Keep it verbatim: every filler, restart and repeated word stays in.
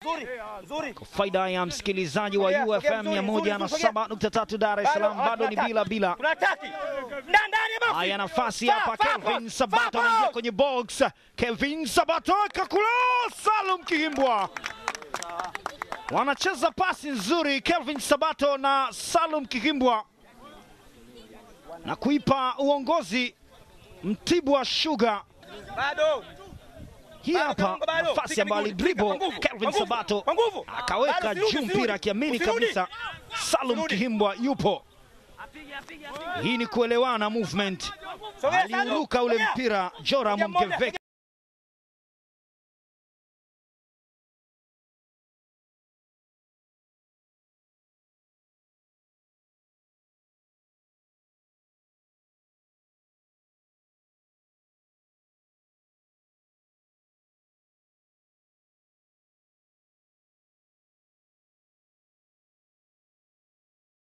Kwa faida ya msikilizaji wa U F M mia moja na saba nukta tatu Dar es Salaam, bado ni bila bila. Haya, nafasi hapa, Kelvin Sabato anaingia kwenye box. Kelvin Sabato kakula, Salum Kihimbwa wanacheza pasi nzuri, Kelvin Sabato na Salum Kihimbwa, na kuipa uongozi Mtibwa Sugar. Hii hapa nafasi ambayo alidribble Kelvin Sabato akaweka juu mpira akiamini kabisa Salum Kihimbwa yupo. Hii ni kuelewana movement, aliuruka ule mpira Joram Mgeveke.